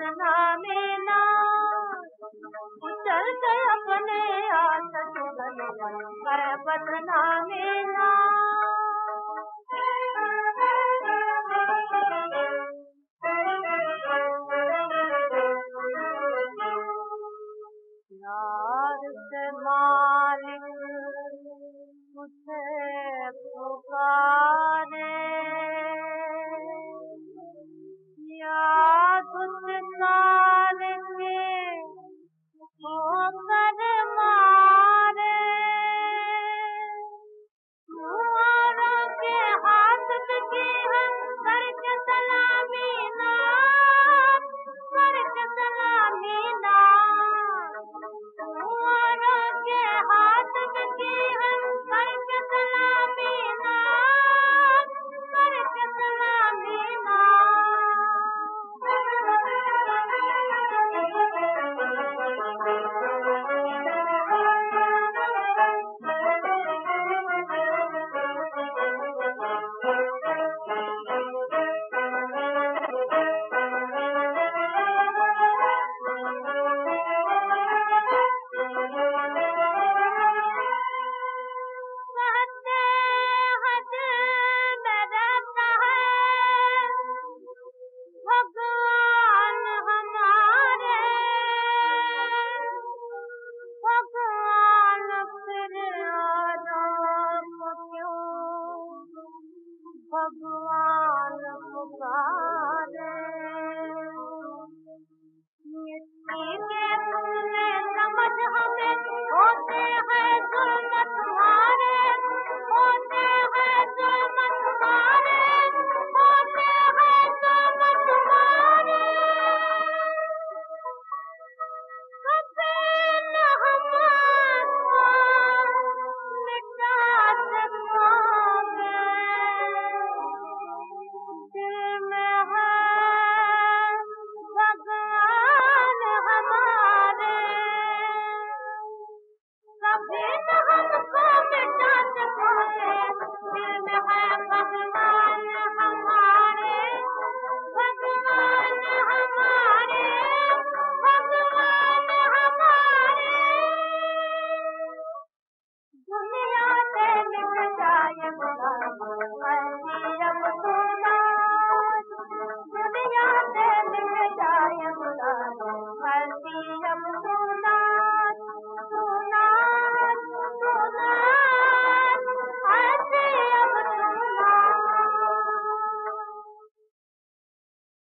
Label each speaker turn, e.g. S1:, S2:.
S1: बदनामी ना चल के अपने आदत पर बदनामी ना यार से मालिक मुझे पुकारे याद साल के होकर मारे मुआरों के हाथ की हम करके सलामी ना करके सलामी ना मुआरों के हाथ की हम करके सलामी ना करके सलामी ना भगवान पुकारे मिट्टी के में समझ हमें होते हैं जुल्म तुम्हारे होते हैं जुल्म तुम्हारे होते हैं जुल्म तुम्हारे कभी न हमारा मिटा सकोगे दिल में है भगवान हमारे कभी न हमको मिटा सकोगे दिल में है भगवान हमारे भगवान हमारे भगवान हमारे दुनिया से